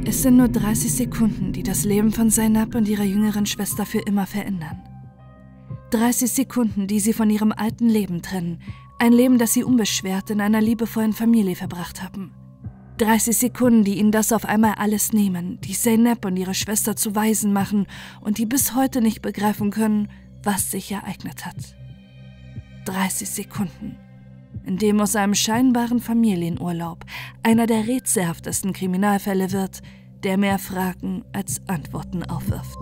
Es sind nur 30 Sekunden, die das Leben von Zeynep und ihrer jüngeren Schwester für immer verändern. 30 Sekunden, die sie von ihrem alten Leben trennen. Ein Leben, das sie unbeschwert in einer liebevollen Familie verbracht haben. 30 Sekunden, die ihnen das auf einmal alles nehmen, die Zeynep und ihre Schwester zu Waisen machen und die bis heute nicht begreifen können, was sich ereignet hat. 30 Sekunden, in dem aus einem scheinbaren Familienurlaub einer der rätselhaftesten Kriminalfälle wird, der mehr Fragen als Antworten aufwirft.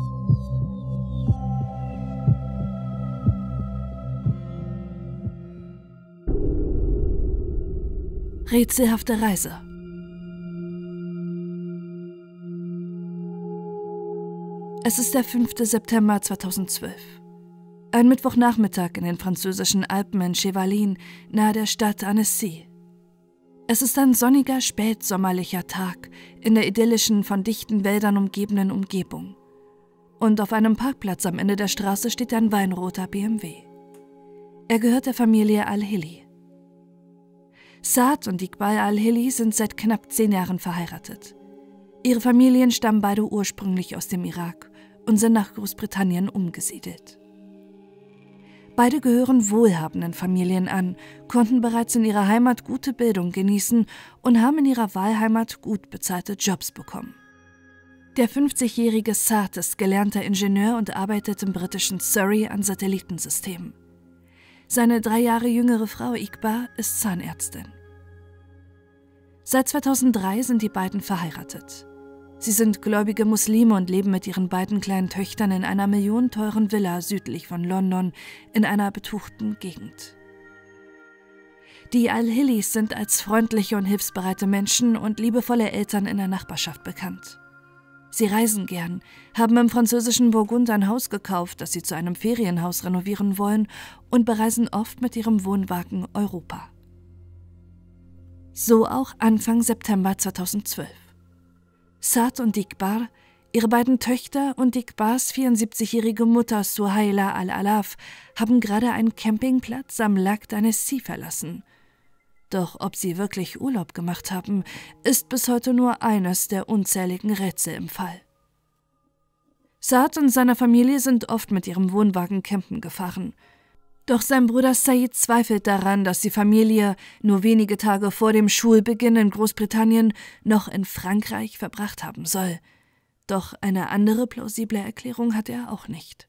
Rätselhafte Reise. Es ist der 5. September 2012. Ein Mittwochnachmittag in den französischen Alpen in Chevalin, nahe der Stadt Annecy. Es ist ein sonniger, spätsommerlicher Tag in der idyllischen, von dichten Wäldern umgebenen Umgebung. Und auf einem Parkplatz am Ende der Straße steht ein weinroter BMW. Er gehört der Familie Al-Hilli. Saad und Iqbal Al-Hilli sind seit knapp 10 Jahren verheiratet. Ihre Familien stammen beide ursprünglich aus dem Irak und sind nach Großbritannien umgesiedelt. Beide gehören wohlhabenden Familien an, konnten bereits in ihrer Heimat gute Bildung genießen und haben in ihrer Wahlheimat gut bezahlte Jobs bekommen. Der 50-jährige Saad ist gelernter Ingenieur und arbeitet im britischen Surrey an Satellitensystemen. Seine 3 Jahre jüngere Frau Iqbal ist Zahnärztin. Seit 2003 sind die beiden verheiratet. Sie sind gläubige Muslime und leben mit ihren beiden kleinen Töchtern in einer millionenteuren Villa südlich von London in einer betuchten Gegend. Die Al-Hillis sind als freundliche und hilfsbereite Menschen und liebevolle Eltern in der Nachbarschaft bekannt. Sie reisen gern, haben im französischen Burgund ein Haus gekauft, das sie zu einem Ferienhaus renovieren wollen, und bereisen oft mit ihrem Wohnwagen Europa. So auch Anfang September 2012. Saad und Iqbal, ihre beiden Töchter und Iqbals 74-jährige Mutter Suhaila Al-Alaf haben gerade einen Campingplatz am Lac d'Annecy verlassen. Doch ob sie wirklich Urlaub gemacht haben, ist bis heute nur eines der unzähligen Rätsel im Fall. Saad und seine Familie sind oft mit ihrem Wohnwagen campen gefahren. Doch sein Bruder Said zweifelt daran, dass die Familie nur wenige Tage vor dem Schulbeginn in Großbritannien noch in Frankreich verbracht haben soll. Doch eine andere plausible Erklärung hat er auch nicht.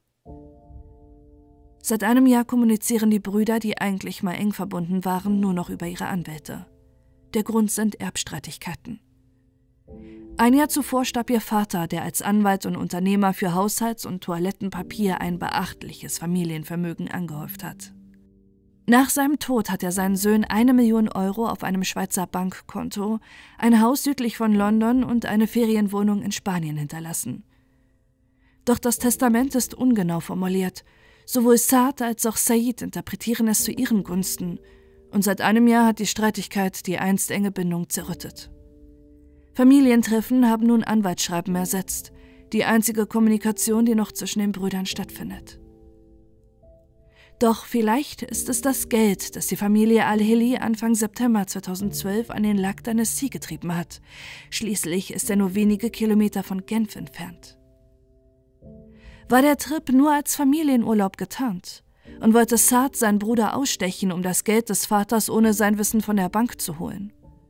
Seit einem Jahr kommunizieren die Brüder, die eigentlich mal eng verbunden waren, nur noch über ihre Anwälte. Der Grund sind Erbstreitigkeiten. Ein Jahr zuvor starb ihr Vater, der als Anwalt und Unternehmer für Haushalts- und Toilettenpapier ein beachtliches Familienvermögen angehäuft hat. Nach seinem Tod hat er seinen Söhnen 1 Million Euro auf einem Schweizer Bankkonto, ein Haus südlich von London und eine Ferienwohnung in Spanien hinterlassen. Doch das Testament ist ungenau formuliert. Sowohl Saad als auch Said interpretieren es zu ihren Gunsten, und seit einem Jahr hat die Streitigkeit die einst enge Bindung zerrüttet. Familientreffen haben nun Anwaltsschreiben ersetzt, die einzige Kommunikation, die noch zwischen den Brüdern stattfindet. Doch vielleicht ist es das Geld, das die Familie Al-Hilli Anfang September 2012 an den Lac d'Annecy getrieben hat. Schließlich ist er nur wenige Kilometer von Genf entfernt. War der Trip nur als Familienurlaub getarnt und wollte Saad seinen Bruder ausstechen, um das Geld des Vaters ohne sein Wissen von der Bank zu holen?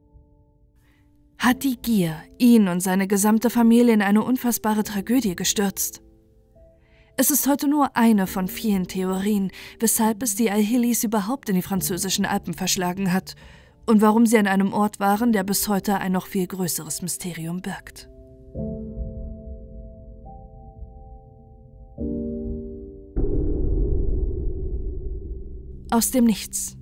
Hat die Gier ihn und seine gesamte Familie in eine unfassbare Tragödie gestürzt? Es ist heute nur eine von vielen Theorien, weshalb es die Al-Hillis überhaupt in die französischen Alpen verschlagen hat und warum sie an einem Ort waren, der bis heute ein noch viel größeres Mysterium birgt. Aus dem Nichts.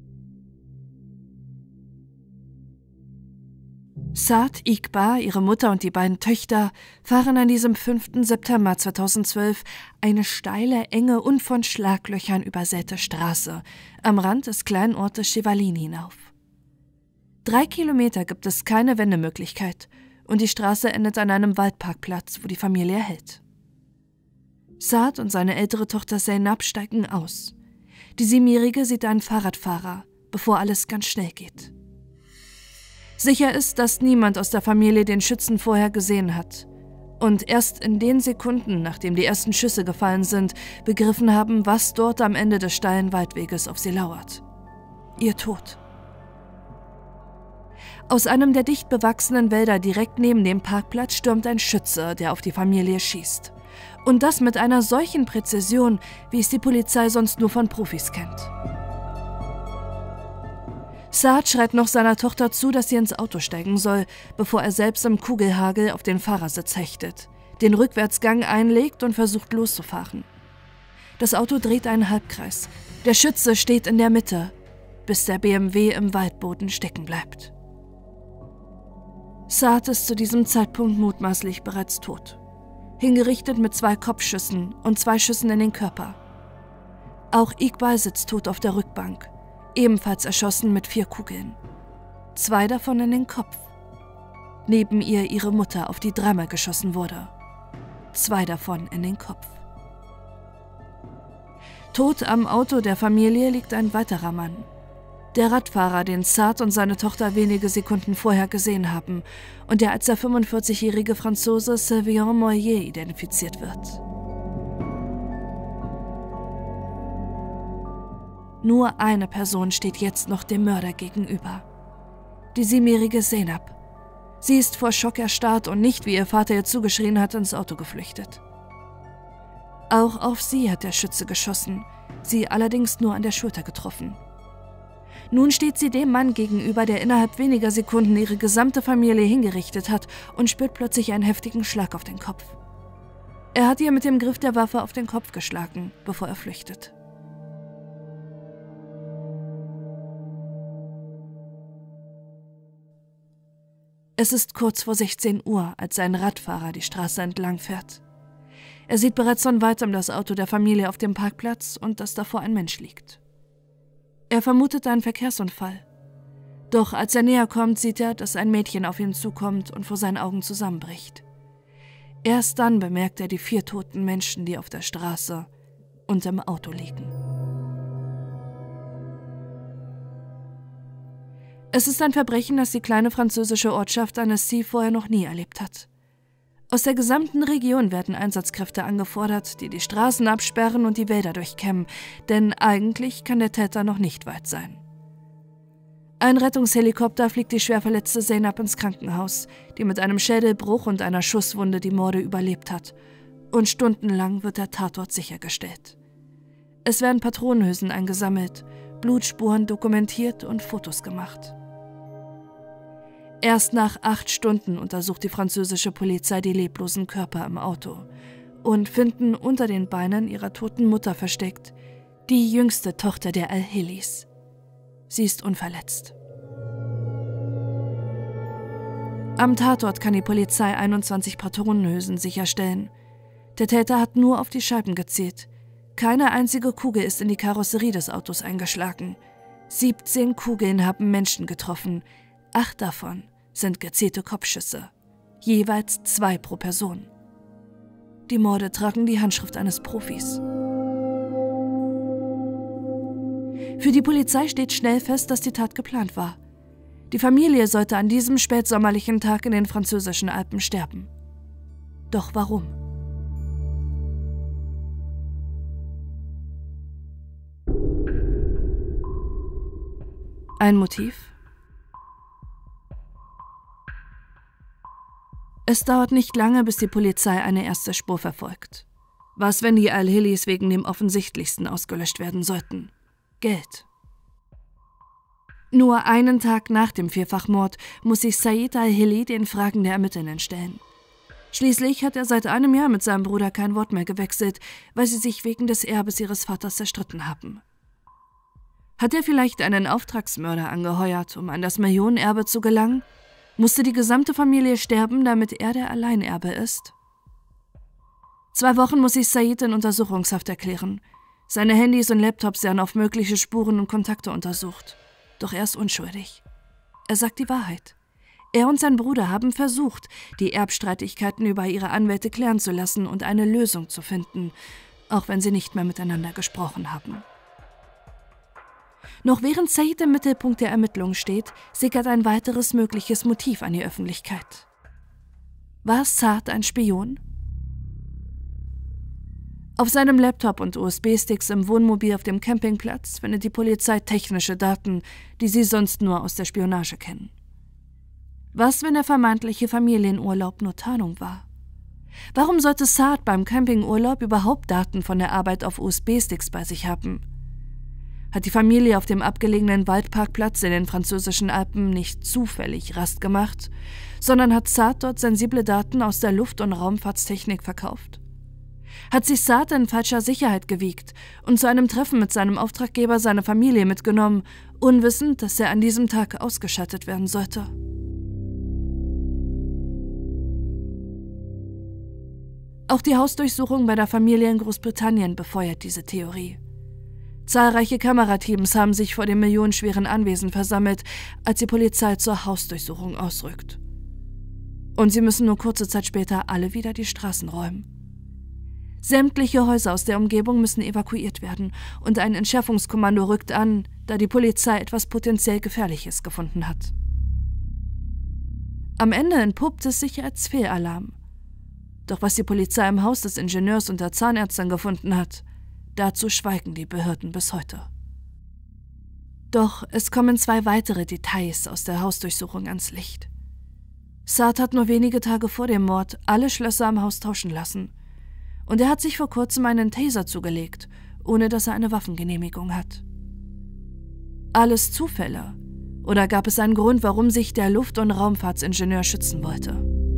Saad, Iqbal, ihre Mutter und die beiden Töchter fahren an diesem 5. September 2012 eine steile, enge und von Schlaglöchern übersäte Straße am Rand des kleinen Ortes Chevalin hinauf. 3 Kilometer gibt es keine Wendemöglichkeit und die Straße endet an einem Waldparkplatz, wo die Familie hält. Saad und seine ältere Tochter Zeynep steigen aus. Die 7-Jährige sieht einen Fahrradfahrer, bevor alles ganz schnell geht. Sicher ist, dass niemand aus der Familie den Schützen vorher gesehen hat und erst in den Sekunden, nachdem die ersten Schüsse gefallen sind, begriffen haben, was dort am Ende des steilen Waldweges auf sie lauert. Ihr Tod. Aus einem der dicht bewachsenen Wälder direkt neben dem Parkplatz stürmt ein Schütze, der auf die Familie schießt. Und das mit einer solchen Präzision, wie es die Polizei sonst nur von Profis kennt. Saad schreit noch seiner Tochter zu, dass sie ins Auto steigen soll, bevor er selbst im Kugelhagel auf den Fahrersitz hechtet, den Rückwärtsgang einlegt und versucht loszufahren. Das Auto dreht einen Halbkreis. Der Schütze steht in der Mitte, bis der BMW im Waldboden stecken bleibt. Saad ist zu diesem Zeitpunkt mutmaßlich bereits tot. Hingerichtet mit 2 Kopfschüssen und 2 Schüssen in den Körper. Auch Iqbal sitzt tot auf der Rückbank, ebenfalls erschossen mit 4 Kugeln. 2 davon in den Kopf. Neben ihr ihre Mutter, auf die 3-mal geschossen wurde. 2 davon in den Kopf. Tot am Auto der Familie liegt ein weiterer Mann. Der Radfahrer, den Saad und seine Tochter wenige Sekunden vorher gesehen haben und der als der 45-jährige Franzose Sylvain Moyer identifiziert wird. Nur eine Person steht jetzt noch dem Mörder gegenüber. Die 7-jährige Zeynab. Sie ist vor Schock erstarrt und nicht, wie ihr Vater ihr zugeschrien hat, ins Auto geflüchtet. Auch auf sie hat der Schütze geschossen, sie allerdings nur an der Schulter getroffen. Nun steht sie dem Mann gegenüber, der innerhalb weniger Sekunden ihre gesamte Familie hingerichtet hat und spürt plötzlich einen heftigen Schlag auf den Kopf. Er hat ihr mit dem Griff der Waffe auf den Kopf geschlagen, bevor er flüchtet. Es ist kurz vor 16 Uhr, als ein Radfahrer die Straße entlang fährt. Er sieht bereits von weitem das Auto der Familie auf dem Parkplatz und dass davor ein Mensch liegt. Er vermutet einen Verkehrsunfall. Doch als er näher kommt, sieht er, dass ein Mädchen auf ihn zukommt und vor seinen Augen zusammenbricht. Erst dann bemerkt er die 4 toten Menschen, die auf der Straße und im Auto liegen. Es ist ein Verbrechen, das die kleine französische Ortschaft Annecy vorher noch nie erlebt hat. Aus der gesamten Region werden Einsatzkräfte angefordert, die die Straßen absperren und die Wälder durchkämmen, denn eigentlich kann der Täter noch nicht weit sein. Ein Rettungshelikopter fliegt die schwer verletzte Zeynab ins Krankenhaus, die mit einem Schädelbruch und einer Schusswunde die Morde überlebt hat, und stundenlang wird der Tatort sichergestellt. Es werden Patronenhülsen eingesammelt, Blutspuren dokumentiert und Fotos gemacht. Erst nach 8 Stunden untersucht die französische Polizei die leblosen Körper im Auto und finden unter den Beinen ihrer toten Mutter versteckt die jüngste Tochter der Al-Hilis. Sie ist unverletzt. Am Tatort kann die Polizei 21 Patronenhülsen sicherstellen. Der Täter hat nur auf die Scheiben gezielt. Keine einzige Kugel ist in die Karosserie des Autos eingeschlagen. 17 Kugeln haben Menschen getroffen. 8 davon sind gezielte Kopfschüsse, jeweils 2 pro Person. Die Morde tragen die Handschrift eines Profis. Für die Polizei steht schnell fest, dass die Tat geplant war. Die Familie sollte an diesem spätsommerlichen Tag in den französischen Alpen sterben. Doch warum? Ein Motiv? Es dauert nicht lange, bis die Polizei eine erste Spur verfolgt. Was, wenn die Al-Hilis wegen dem Offensichtlichsten ausgelöscht werden sollten? Geld. Nur einen Tag nach dem Vierfachmord muss sich Said Al-Hili den Fragen der Ermittlerinnen stellen. Schließlich hat er seit einem Jahr mit seinem Bruder kein Wort mehr gewechselt, weil sie sich wegen des Erbes ihres Vaters zerstritten haben. Hat er vielleicht einen Auftragsmörder angeheuert, um an das Millionenerbe zu gelangen? Musste die gesamte Familie sterben, damit er der Alleinerbe ist? 2 Wochen muss sich Said in Untersuchungshaft erklären. Seine Handys und Laptops werden auf mögliche Spuren und Kontakte untersucht. Doch er ist unschuldig. Er sagt die Wahrheit. Er und sein Bruder haben versucht, die Erbstreitigkeiten über ihre Anwälte klären zu lassen und eine Lösung zu finden, auch wenn sie nicht mehr miteinander gesprochen haben. Noch während Said im Mittelpunkt der Ermittlungen steht, sickert ein weiteres mögliches Motiv an die Öffentlichkeit. War Saad ein Spion? Auf seinem Laptop und USB-Sticks im Wohnmobil auf dem Campingplatz findet die Polizei technische Daten, die sie sonst nur aus der Spionage kennen. Was, wenn der vermeintliche Familienurlaub nur Tarnung war? Warum sollte Saad beim Campingurlaub überhaupt Daten von der Arbeit auf USB-Sticks bei sich haben? Hat die Familie auf dem abgelegenen Waldparkplatz in den französischen Alpen nicht zufällig Rast gemacht, sondern hat Saad dort sensible Daten aus der Luft- und Raumfahrtstechnik verkauft? Hat sich Saad in falscher Sicherheit gewiegt und zu einem Treffen mit seinem Auftraggeber seine Familie mitgenommen, unwissend, dass er an diesem Tag ausgeschaltet werden sollte? Auch die Hausdurchsuchung bei der Familie in Großbritannien befeuert diese Theorie. Zahlreiche Kamerateams haben sich vor dem millionenschweren Anwesen versammelt, als die Polizei zur Hausdurchsuchung ausrückt. Und sie müssen nur kurze Zeit später alle wieder die Straßen räumen. Sämtliche Häuser aus der Umgebung müssen evakuiert werden und ein Entschärfungskommando rückt an, da die Polizei etwas potenziell Gefährliches gefunden hat. Am Ende entpuppt es sich als Fehlalarm. Doch was die Polizei im Haus des Ingenieurs und der Zahnärztin gefunden hat, dazu schweigen die Behörden bis heute. Doch es kommen 2 weitere Details aus der Hausdurchsuchung ans Licht. Saad hat nur wenige Tage vor dem Mord alle Schlösser am Haus tauschen lassen. Und er hat sich vor kurzem einen Taser zugelegt, ohne dass er eine Waffengenehmigung hat. Alles Zufälle? Oder gab es einen Grund, warum sich der Luft- und Raumfahrtsingenieur schützen wollte?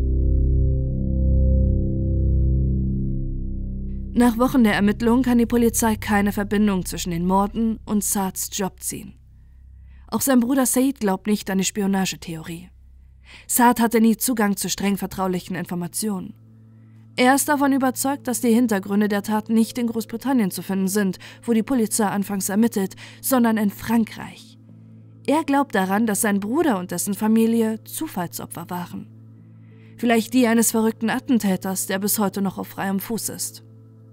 Nach Wochen der Ermittlungen kann die Polizei keine Verbindung zwischen den Morden und Saads Job ziehen. Auch sein Bruder Said glaubt nicht an die Spionagetheorie. Saad hatte nie Zugang zu streng vertraulichen Informationen. Er ist davon überzeugt, dass die Hintergründe der Tat nicht in Großbritannien zu finden sind, wo die Polizei anfangs ermittelt, sondern in Frankreich. Er glaubt daran, dass sein Bruder und dessen Familie Zufallsopfer waren. Vielleicht die eines verrückten Attentäters, der bis heute noch auf freiem Fuß ist.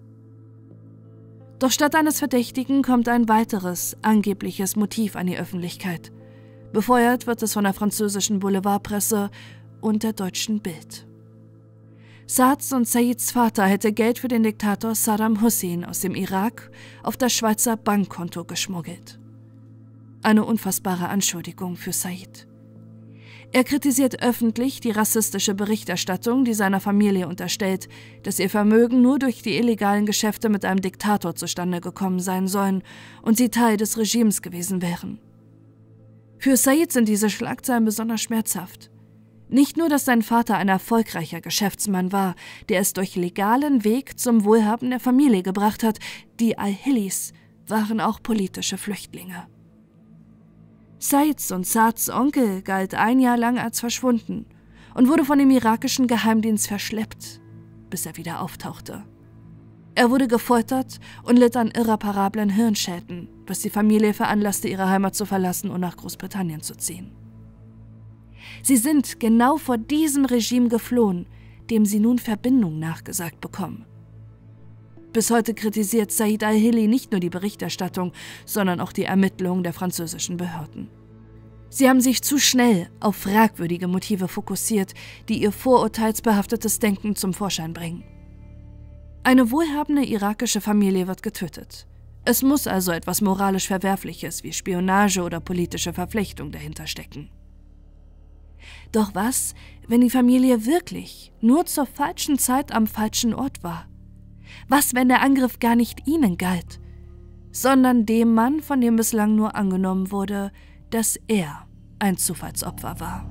Doch statt eines Verdächtigen kommt ein weiteres, angebliches Motiv an die Öffentlichkeit. Befeuert wird es von der französischen Boulevardpresse und der deutschen Bild. Saads und Saids Vater hätte Geld für den Diktator Saddam Hussein aus dem Irak auf das Schweizer Bankkonto geschmuggelt. Eine unfassbare Anschuldigung für Said. Er kritisiert öffentlich die rassistische Berichterstattung, die seiner Familie unterstellt, dass ihr Vermögen nur durch die illegalen Geschäfte mit einem Diktator zustande gekommen sein sollen und sie Teil des Regimes gewesen wären. Für Said sind diese Schlagzeilen besonders schmerzhaft. Nicht nur, dass sein Vater ein erfolgreicher Geschäftsmann war, der es durch legalen Weg zum Wohlhaben der Familie gebracht hat, die Al-Hillis waren auch politische Flüchtlinge. Saids und Saads Onkel galt ein Jahr lang als verschwunden und wurde von dem irakischen Geheimdienst verschleppt, bis er wieder auftauchte. Er wurde gefoltert und litt an irreparablen Hirnschäden, was die Familie veranlasste, ihre Heimat zu verlassen und nach Großbritannien zu ziehen. Sie sind genau vor diesem Regime geflohen, dem sie nun Verbindung nachgesagt bekommen. Bis heute kritisiert Said al-Hilli nicht nur die Berichterstattung, sondern auch die Ermittlungen der französischen Behörden. Sie haben sich zu schnell auf fragwürdige Motive fokussiert, die ihr vorurteilsbehaftetes Denken zum Vorschein bringen. Eine wohlhabende irakische Familie wird getötet. Es muss also etwas moralisch Verwerfliches wie Spionage oder politische Verflechtung dahinter stecken. Doch was, wenn die Familie wirklich nur zur falschen Zeit am falschen Ort war? Was, wenn der Angriff gar nicht ihnen galt, sondern dem Mann, von dem bislang nur angenommen wurde, dass er ein Zufallsopfer war?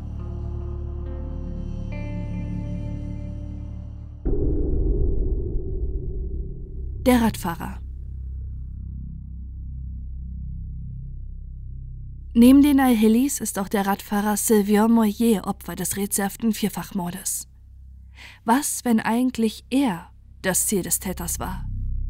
Der Radfahrer. Neben den Al-Hillis ist auch der Radfahrer Sylvain Mollier Opfer des rätselhaften Vierfachmordes. Was, wenn eigentlich er das Ziel des Täters war?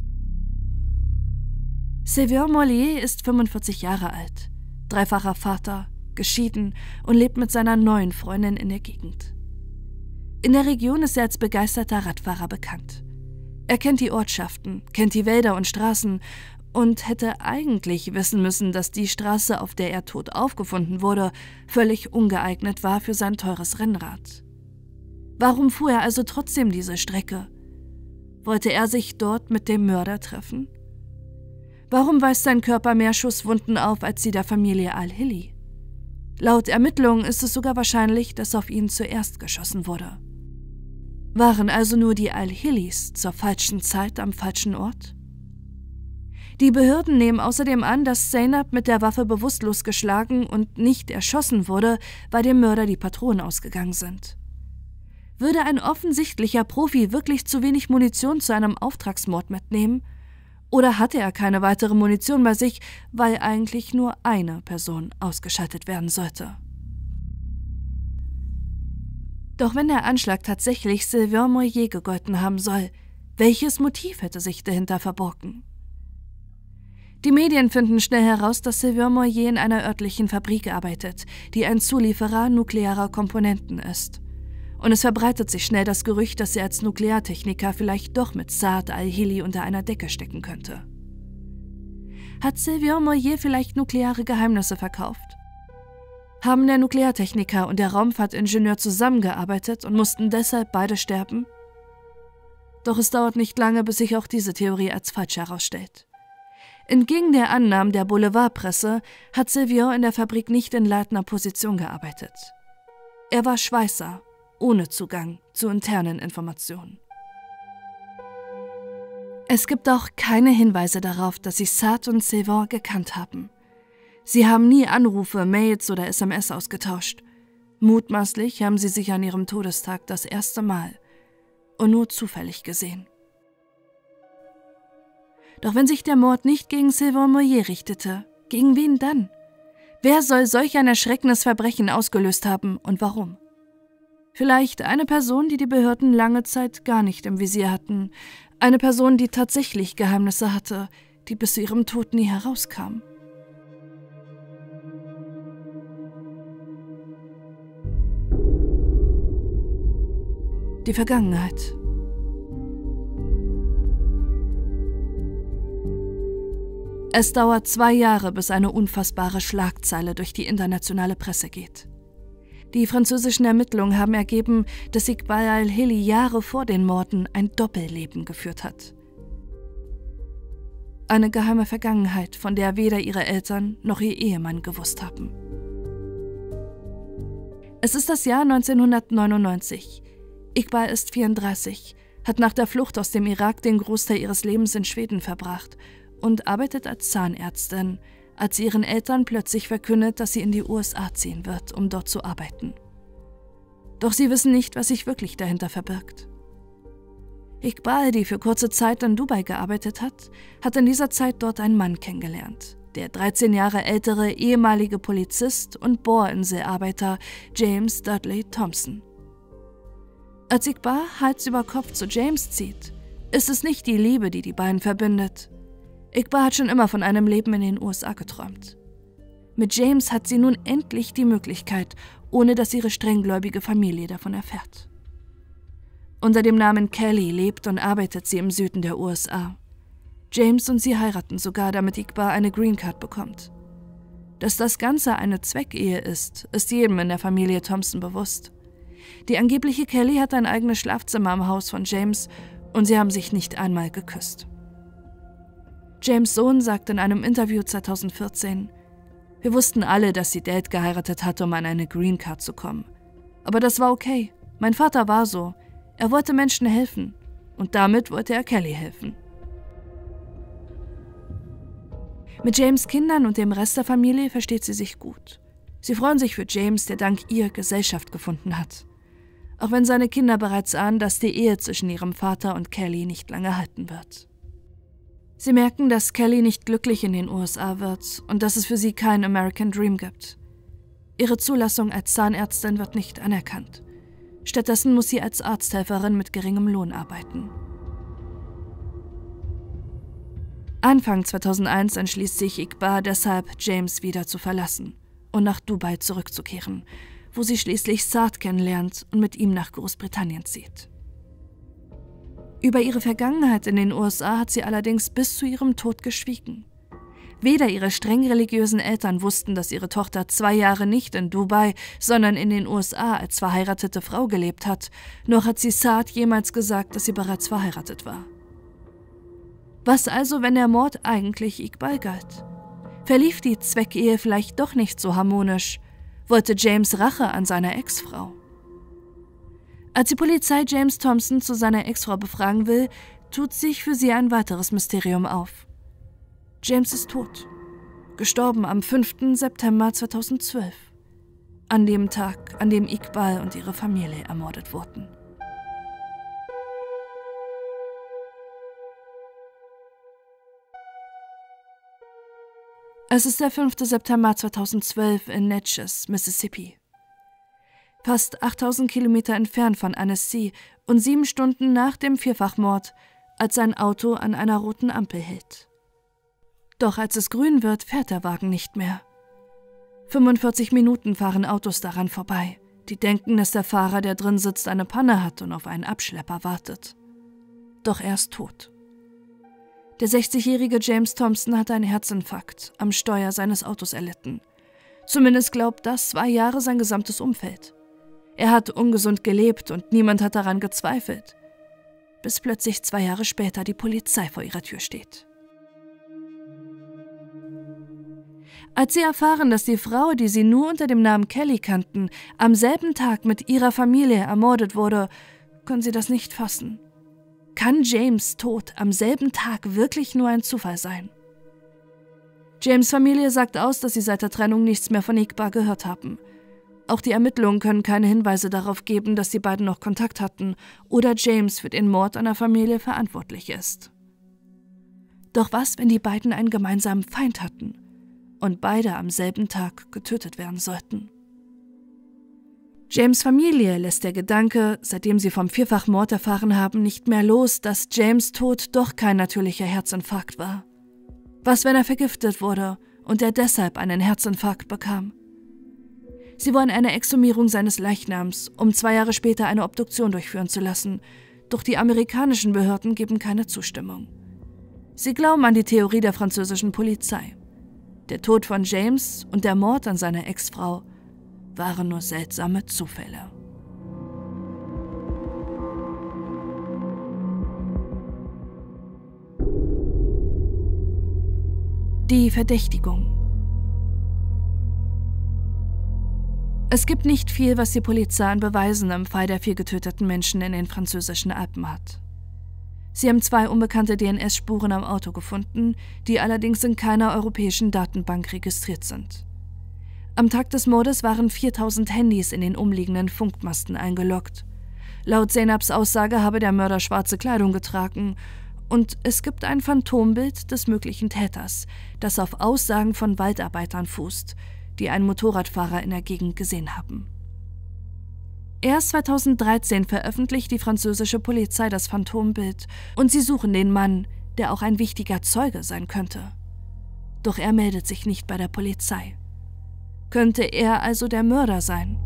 Sylvain Mollier ist 45 Jahre alt, dreifacher Vater, geschieden und lebt mit seiner neuen Freundin in der Gegend. In der Region ist er als begeisterter Radfahrer bekannt. Er kennt die Ortschaften, kennt die Wälder und Straßen und hätte eigentlich wissen müssen, dass die Straße, auf der er tot aufgefunden wurde, völlig ungeeignet war für sein teures Rennrad. Warum fuhr er also trotzdem diese Strecke? Wollte er sich dort mit dem Mörder treffen? Warum weist sein Körper mehr Schusswunden auf als die der Familie Al-Hilli? Laut Ermittlungen ist es sogar wahrscheinlich, dass auf ihn zuerst geschossen wurde. Waren also nur die Al-Hillis zur falschen Zeit am falschen Ort? Die Behörden nehmen außerdem an, dass Zeynab mit der Waffe bewusstlos geschlagen und nicht erschossen wurde, weil dem Mörder die Patronen ausgegangen sind. Würde ein offensichtlicher Profi wirklich zu wenig Munition zu einem Auftragsmord mitnehmen? Oder hatte er keine weitere Munition bei sich, weil eigentlich nur eine Person ausgeschaltet werden sollte? Doch wenn der Anschlag tatsächlich Sylvain Moyer gegolten haben soll, welches Motiv hätte sich dahinter verborgen? Die Medien finden schnell heraus, dass Sylvain Moyer in einer örtlichen Fabrik arbeitet, die ein Zulieferer nuklearer Komponenten ist. Und es verbreitet sich schnell das Gerücht, dass er als Nukleartechniker vielleicht doch mit Saad Al-Hilli unter einer Decke stecken könnte. Hat Sylvain Moyer vielleicht nukleare Geheimnisse verkauft? Haben der Nukleartechniker und der Raumfahrtingenieur zusammengearbeitet und mussten deshalb beide sterben? Doch es dauert nicht lange, bis sich auch diese Theorie als falsch herausstellt. Entgegen der Annahmen der Boulevardpresse hat Sylvain in der Fabrik nicht in leitender Position gearbeitet. Er war Schweißer, ohne Zugang zu internen Informationen. Es gibt auch keine Hinweise darauf, dass sich Saad und Sylvain gekannt haben. Sie haben nie Anrufe, Mails oder SMS ausgetauscht. Mutmaßlich haben sie sich an ihrem Todestag das erste Mal und nur zufällig gesehen. Doch wenn sich der Mord nicht gegen Sylvain Moyer richtete, gegen wen dann? Wer soll solch ein erschreckendes Verbrechen ausgelöst haben und warum? Vielleicht eine Person, die die Behörden lange Zeit gar nicht im Visier hatten. Eine Person, die tatsächlich Geheimnisse hatte, die bis zu ihrem Tod nie herauskamen. Die Vergangenheit. Es dauert 2 Jahre, bis eine unfassbare Schlagzeile durch die internationale Presse geht. Die französischen Ermittlungen haben ergeben, dass Iqbal Al-Hilli Jahre vor den Morden ein Doppelleben geführt hat. Eine geheime Vergangenheit, von der weder ihre Eltern noch ihr Ehemann gewusst haben. Es ist das Jahr 1999. Iqbal ist 34, hat nach der Flucht aus dem Irak den Großteil ihres Lebens in Schweden verbracht und arbeitet als Zahnärztin, als sie ihren Eltern plötzlich verkündet, dass sie in die USA ziehen wird, um dort zu arbeiten. Doch sie wissen nicht, was sich wirklich dahinter verbirgt. Iqbal, die für kurze Zeit in Dubai gearbeitet hat in dieser Zeit dort einen Mann kennengelernt, der 13 Jahre ältere ehemalige Polizist und Bohrinselarbeiter James Dudley Thompson. Als Iqbal Hals über Kopf zu James zieht, ist es nicht die Liebe, die die beiden verbindet. Iqbal hat schon immer von einem Leben in den USA geträumt. Mit James hat sie nun endlich die Möglichkeit, ohne dass ihre strenggläubige Familie davon erfährt. Unter dem Namen Kelly lebt und arbeitet sie im Süden der USA. James und sie heiraten sogar, damit Iqbal eine Green Card bekommt. Dass das Ganze eine Zweckehe ist jedem in der Familie Thompson bewusst. Die angebliche Kelly hat ein eigenes Schlafzimmer im Haus von James und sie haben sich nicht einmal geküsst. James' Sohn sagt in einem Interview 2014, wir wussten alle, dass sie Dad geheiratet hatte, um an eine Green Card zu kommen. Aber das war okay. Mein Vater war so. Er wollte Menschen helfen. Und damit wollte er Kelly helfen. Mit James' Kindern und dem Rest der Familie versteht sie sich gut. Sie freuen sich für James, der dank ihr Gesellschaft gefunden hat. Auch wenn seine Kinder bereits ahnen, dass die Ehe zwischen ihrem Vater und Kelly nicht lange halten wird. Sie merken, dass Kelly nicht glücklich in den USA wird und dass es für sie keinen American Dream gibt. Ihre Zulassung als Zahnärztin wird nicht anerkannt. Stattdessen muss sie als Arzthelferin mit geringem Lohn arbeiten. Anfang 2001 entschließt sich Iqbal deshalb, James wieder zu verlassen und nach Dubai zurückzukehren, wo sie schließlich Saad kennenlernt und mit ihm nach Großbritannien zieht. Über ihre Vergangenheit in den USA hat sie allerdings bis zu ihrem Tod geschwiegen. Weder ihre streng religiösen Eltern wussten, dass ihre Tochter 2 Jahre nicht in Dubai, sondern in den USA als verheiratete Frau gelebt hat, noch hat sie Saad jemals gesagt, dass sie bereits verheiratet war. Was also, wenn der Mord eigentlich Iqbal galt? Verlief die Zweckehe vielleicht doch nicht so harmonisch? Wollte James Rache an seiner Ex-Frau? Als die Polizei James Thompson zu seiner Ex-Frau befragen will, tut sich für sie ein weiteres Mysterium auf. James ist tot. Gestorben am 5. September 2012. An dem Tag, an dem Iqbal und ihre Familie ermordet wurden. Es ist der 5. September 2012 in Natchez, Mississippi. Fast 8000 Kilometer entfernt von Annecy und 7 Stunden nach dem Vierfachmord, als sein Auto an einer roten Ampel hält. Doch als es grün wird, fährt der Wagen nicht mehr. 45 Minuten fahren Autos daran vorbei. Die denken, dass der Fahrer, der drin sitzt, eine Panne hat und auf einen Abschlepper wartet. Doch er ist tot. Der 60-jährige James Thompson hat einen Herzinfarkt am Steuer seines Autos erlitten. Zumindest glaubt das 2 Jahre sein gesamtes Umfeld. Er hat ungesund gelebt und niemand hat daran gezweifelt. Bis plötzlich 2 Jahre später die Polizei vor ihrer Tür steht. Als sie erfahren, dass die Frau, die sie nur unter dem Namen Kelly kannten, am selben Tag mit ihrer Familie ermordet wurde, können sie das nicht fassen. Kann James' Tod am selben Tag wirklich nur ein Zufall sein? James' Familie sagt aus, dass sie seit der Trennung nichts mehr von Iqbal gehört haben. Auch die Ermittlungen können keine Hinweise darauf geben, dass die beiden noch Kontakt hatten oder James für den Mord an der Familie verantwortlich ist. Doch was, wenn die beiden einen gemeinsamen Feind hatten und beide am selben Tag getötet werden sollten? James' Familie lässt der Gedanke, seitdem sie vom Vierfachmord erfahren haben, nicht mehr los, dass James' Tod doch kein natürlicher Herzinfarkt war. Was, wenn er vergiftet wurde und er deshalb einen Herzinfarkt bekam? Sie wollen eine Exhumierung seines Leichnams, um 2 Jahre später eine Obduktion durchführen zu lassen, doch die amerikanischen Behörden geben keine Zustimmung. Sie glauben an die Theorie der französischen Polizei. Der Tod von James und der Mord an seiner Ex-Frau waren nur seltsame Zufälle. Die Verdächtigung. Es gibt nicht viel, was die Polizei an Beweisen im Fall der 4 getöteten Menschen in den französischen Alpen hat. Sie haben 2 unbekannte DNS-Spuren am Auto gefunden, die allerdings in keiner europäischen Datenbank registriert sind. Am Tag des Mordes waren 4000 Handys in den umliegenden Funkmasten eingeloggt. Laut Zeynabs Aussage habe der Mörder schwarze Kleidung getragen und es gibt ein Phantombild des möglichen Täters, das auf Aussagen von Waldarbeitern fußt, die einen Motorradfahrer in der Gegend gesehen haben. Erst 2013 veröffentlicht die französische Polizei das Phantombild und sie suchen den Mann, der auch ein wichtiger Zeuge sein könnte. Doch er meldet sich nicht bei der Polizei. Könnte er also der Mörder sein?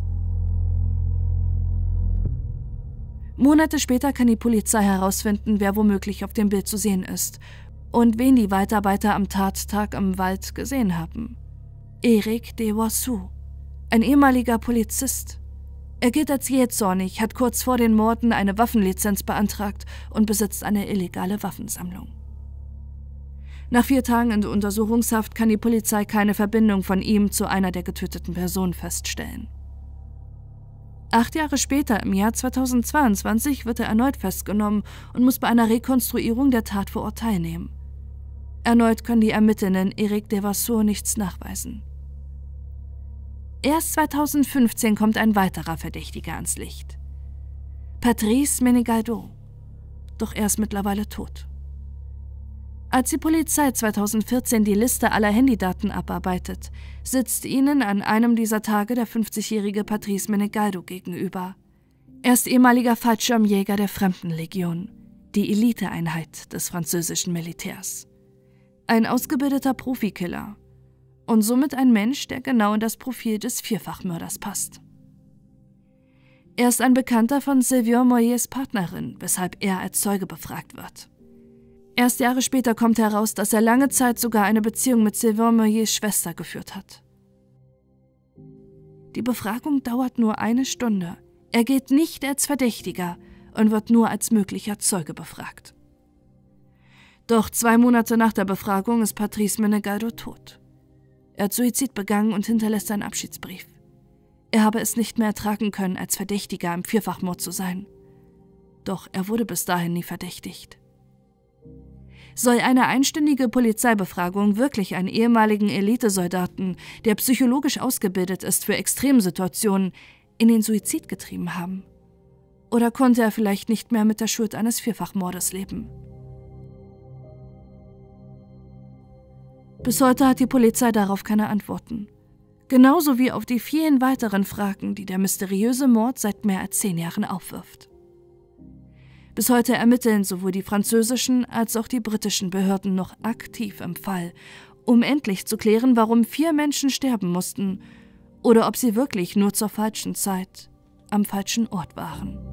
Monate später kann die Polizei herausfinden, wer womöglich auf dem Bild zu sehen ist und wen die Waldarbeiter am Tattag im Wald gesehen haben. Eric Dewassou, ein ehemaliger Polizist. Er gilt als jähzornig, hat kurz vor den Morden eine Waffenlizenz beantragt und besitzt eine illegale Waffensammlung. Nach 4 Tagen in der Untersuchungshaft kann die Polizei keine Verbindung von ihm zu einer der getöteten Personen feststellen. 8 Jahre später, im Jahr 2022, wird er erneut festgenommen und muss bei einer Rekonstruierung der Tat vor Ort teilnehmen. Erneut können die Ermittlerinnen Eric Dewassou nichts nachweisen. Erst 2015 kommt ein weiterer Verdächtiger ans Licht. Patrice Menegaldo. Doch er ist mittlerweile tot. Als die Polizei 2014 die Liste aller Handydaten abarbeitet, sitzt ihnen an einem dieser Tage der 50-jährige Patrice Menegaldo gegenüber. Er ist ehemaliger Fallschirmjäger der Fremdenlegion, die Eliteeinheit des französischen Militärs. Ein ausgebildeter Profikiller und somit ein Mensch, der genau in das Profil des Vierfachmörders passt. Er ist ein Bekannter von Sylvain Moyers Partnerin, weshalb er als Zeuge befragt wird. Erst Jahre später kommt heraus, dass er lange Zeit sogar eine Beziehung mit Sylvain Moyers Schwester geführt hat. Die Befragung dauert nur 1 Stunde. Er gilt nicht als Verdächtiger und wird nur als möglicher Zeuge befragt. Doch 2 Monate nach der Befragung ist Patrice Menegaldo tot. Er hat Suizid begangen und hinterlässt einen Abschiedsbrief. Er habe es nicht mehr ertragen können, als Verdächtiger im Vierfachmord zu sein. Doch er wurde bis dahin nie verdächtigt. Soll eine einstündige Polizeibefragung wirklich einen ehemaligen Elitesoldaten, der psychologisch ausgebildet ist für Extremsituationen, in den Suizid getrieben haben? Oder konnte er vielleicht nicht mehr mit der Schuld eines Vierfachmordes leben? Bis heute hat die Polizei darauf keine Antworten. Genauso wie auf die vielen weiteren Fragen, die der mysteriöse Mord seit mehr als 10 Jahren aufwirft. Bis heute ermitteln sowohl die französischen als auch die britischen Behörden noch aktiv im Fall, um endlich zu klären, warum 4 Menschen sterben mussten oder ob sie wirklich nur zur falschen Zeit am falschen Ort waren.